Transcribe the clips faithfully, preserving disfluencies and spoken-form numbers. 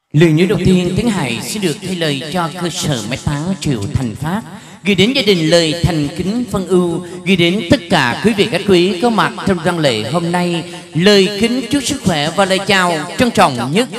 Lời nhớ đầu tiên Tiến Hải sẽ được thay lời cho cơ sở mai táng Triệu Thành Phát, gửi đến gia đình lời thành kính phân ưu, gửi đến tất cả quý vị khách quý có mặt trong văn lễ hôm nay lời kính chúc sức khỏe và lời chào trân trọng nhất.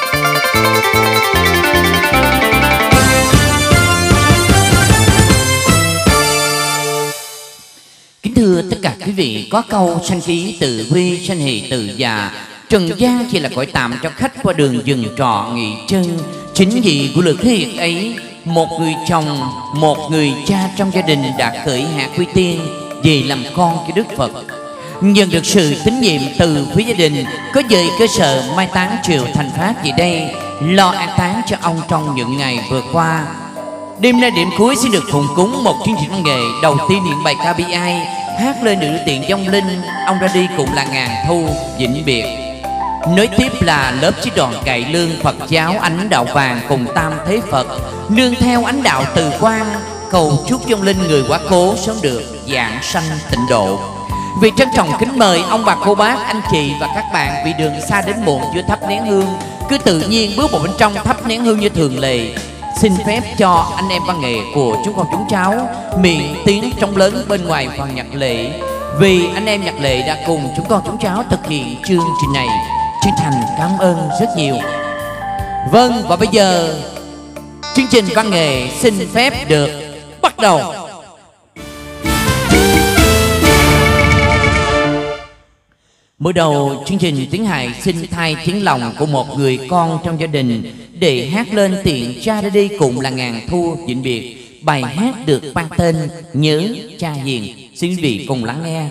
Kính thưa tất cả quý vị, có câu sanh khí tự huy, sanh hỷ tự già. Trần gian chỉ là cõi tạm cho khách qua đường dừng trọ nghỉ chân. Chính vì của lực hiệt ấy, một người chồng, một người cha trong gia đình đã khởi hạ quy tiên về làm con cho Đức Phật. Nhận được sự tín nhiệm từ phía gia đình, có dời cơ sở mai táng Triệu Thành Phát về đây lo an táng cho ông trong những ngày vừa qua. Đêm nay điểm cuối xin được phụng cúng một chương trình văn nghệ. Đầu tiên hiện bài ca bi ai hát lên được tiện vong linh ông ra đi cũng là ngàn thu vĩnh biệt. Nối tiếp là lớp chiếc đoàn cày lương Phật giáo ánh đạo vàng cùng tam thế Phật, nương theo ánh đạo từ quan, cầu chúc vong linh người quá cố sớm được giảng sanh tịnh độ. Vì trân trọng kính mời ông bà cô bác anh chị và các bạn vì đường xa đến muộn chưa thắp nén hương, cứ tự nhiên bước vào bên trong thắp nén hương như thường lệ. Xin phép cho anh em văn nghệ của chúng con chúng cháu miệng tiếng trống lớn bên ngoài phần nhạc lễ, vì anh em nhạc lễ đã cùng chúng con chúng cháu thực hiện chương trình này. Chân thành cảm ơn rất nhiều. Vâng, và bây giờ chương trình văn nghệ xin phép được bắt đầu. Mở đầu chương trình, Tiến Hải xin thay tiếng lòng của một người con trong gia đình để hát lên tiện cha ra đi cùng là ngàn thu vĩnh biệt. Bài hát được mang tên Nhớ Cha Hiền. Xin quý vị cùng lắng nghe.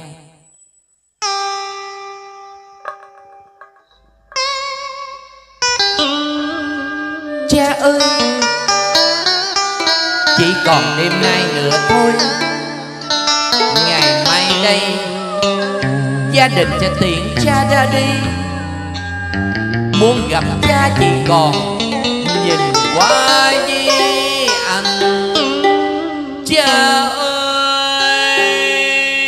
Cha ơi, chỉ còn đêm nay nữa thôi, ngày mai đây gia đình sẽ tiễn cha ra đi. Muốn gặp cha chỉ còn nhìn qua di ảnh. Cha ơi,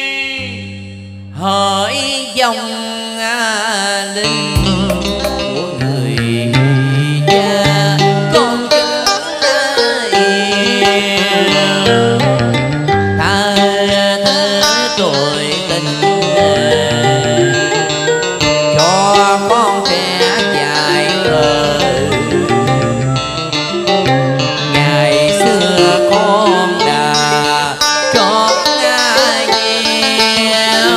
hỏi dòng linh của người cha, con kính yêu tha thứ tội tình cho con trẻ dài khờ. Ngày xưa con đã trót gieo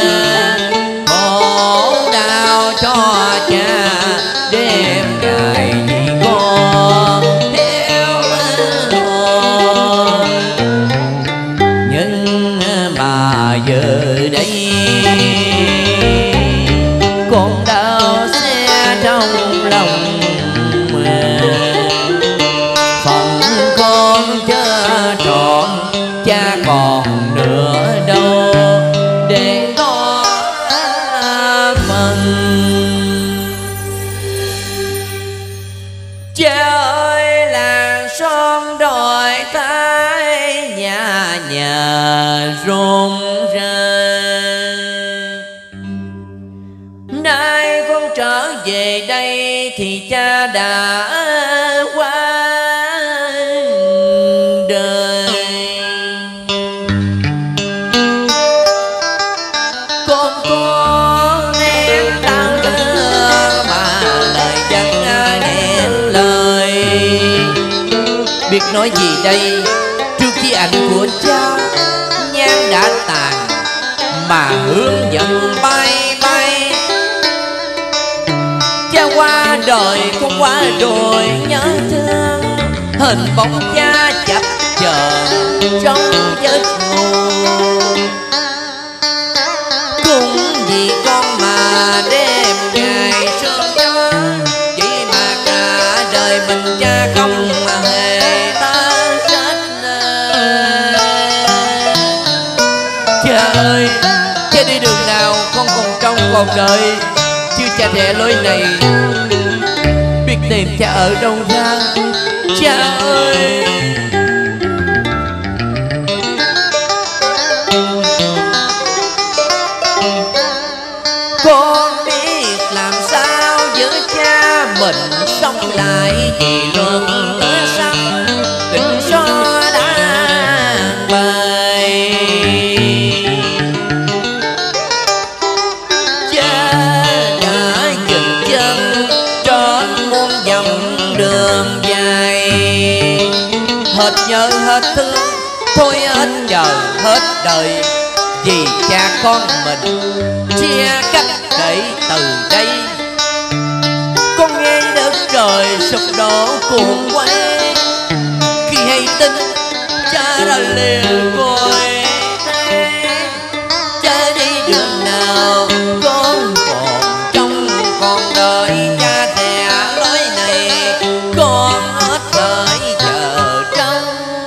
khổ đau cho cha, đêm ngày vì con theo hồn. Nhưng mà giờ đây con đau xe trong lòng, phần con chớ trọn cha còn nữa đâu để có phần. Cha ơi, làng son đòi thái nhà nhà rộn ràng. Nay con trở về đây thì cha đã qua đời. Con có nén đau thương mà lời chẳng nghe lời. Biết nói gì đây, trước khi ảnh của cha nhang đã tàn mà hương dần bay bay. Cha qua đời con qua rồi nhớ thương, hình bóng cha chập chờn trong giấc ngủ. Cũng vì con mà đêm ngày sương gió, chỉ mà cả đời mình cha không hề tan hết. Cha ơi, cha đi đường nào con còn trông còn đợi, chứ cha rẽ lối này biết tìm cha ở đâu ra. Cha ơi, con biết làm sao giữ cha mình sống lại vì luôn tứa sắc tình so đã bày. Cha đã dừng chân trên muôn dặm đường dài, hết nhớ hết thương thôi hết chờ hết đời, vì cha con mình chia cách để từ đây. Con nghe đất trời sụp đổ cuồng quay, khi hay tin cha đã liền côi. Cha đi đường nào con còn trong con đời, cha đẻ lối này con hết đời chờ trông.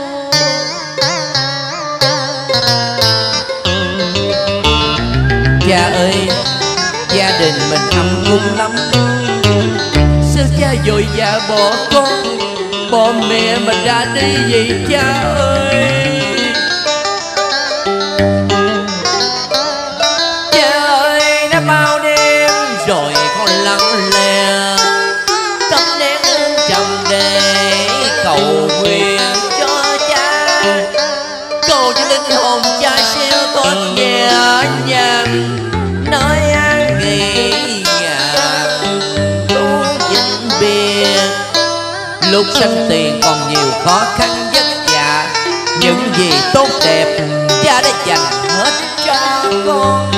Cha ơi, gia đình mình ấm cung lắm, sao cha vội vã bỏ con, bỏ mẹ mình ra đi vậy cha ơi. Cha ơi, đã bao đêm rồi con lặng lẽ thắp nén hương trầm để cầu nguyện cho cha, cầu cho linh hồn cha siêu con nhẹ nhàng nơi an nghỉ ngàn tu vĩnh biệt. Lúc sanh tiền còn nhiều khó khăn vất vả, những gì tốt đẹp cha đã dành hết cho con.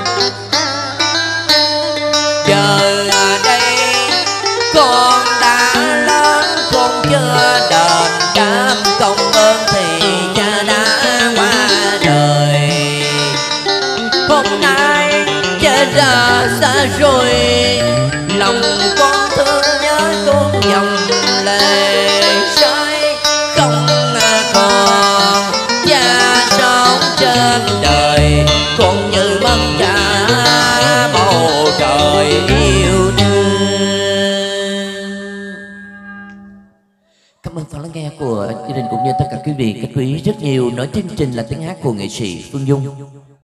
Giờ đây con đã lớn, con chưa đền đáp công ơn thì cha đã qua đời. Hôm nay cha ra xa rồi, lòng con thương nhớ tuôn dòng lệ rơi, không còn cha sống trên đời, con như mất cha bầu trời yêu thương. Cảm ơn phần lắng nghe của gia đình cũng như tất cả quý vị khách quý rất nhiều. Nói chương trình là tiếng hát của nghệ sĩ Phương Dung.